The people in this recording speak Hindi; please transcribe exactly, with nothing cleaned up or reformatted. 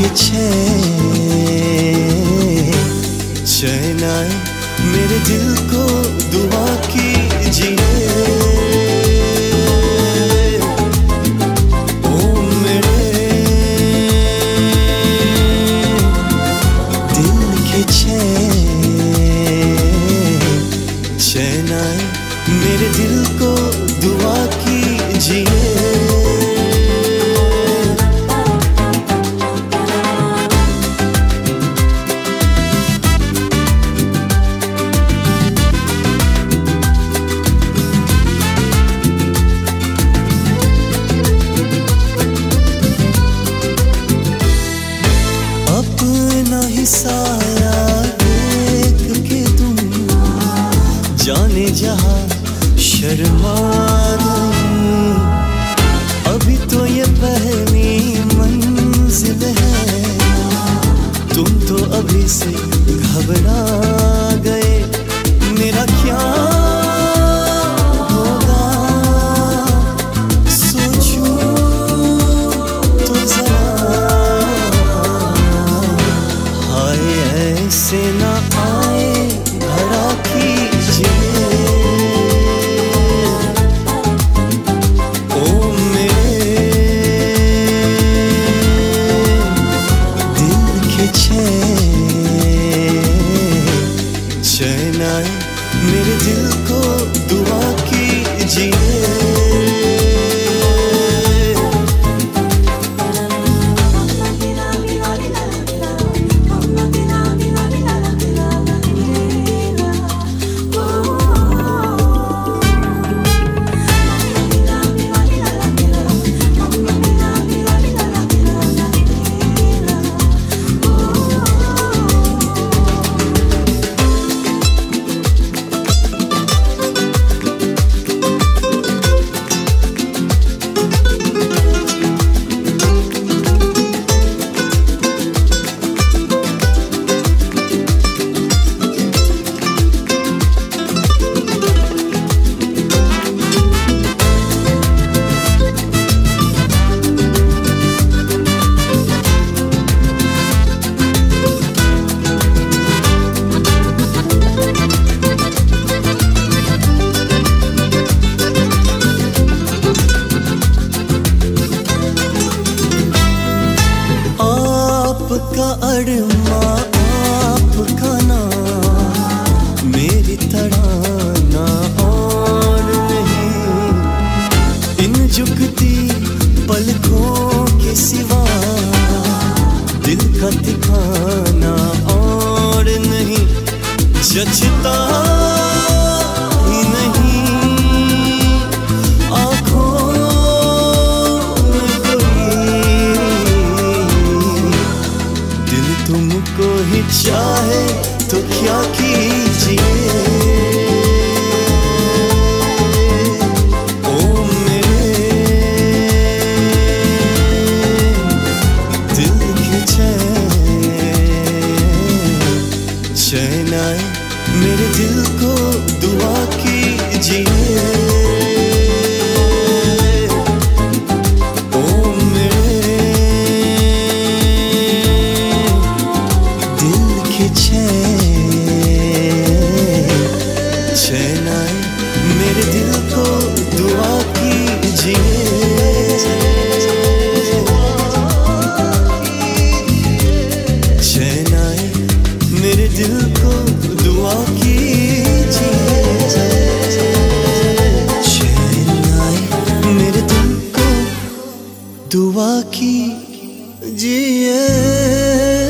के चैन आए मेरे दिल को दुआ कीजिए। ओ मेरे दिल के चैन आए मेरे दिल को दुआ कीजिए। साया देख के तुम जाने जहां शर्मा नहीं। अभी तो ये पहली मंजिल है, तुम तो अभी से घबरा गए। मेरा क्या होगा सोचूं तो जरा, ऐसे ना आए भरा कीजिए। ओ मेरे दिल के चैन आए मेरे दिल को दुआ कीजिए। आपका अरमा आपका नाम मेरी तराना और नहीं। इन झुकती पलकों के सिवा दिल का ठिकाना और नहीं। जचता ही नहीं आँखों तुमको ही चाहे तो क्या कीजिए। ओ मेरे दिल के चैन आए मेरे दिल को दुआ कीजिए। चैन आए मेरे दिल को दुआ कीजिए। चैन आए मेरे दिल को दुआ कीजिए। चैन आए मेरे दिल को दुआ कीजिए।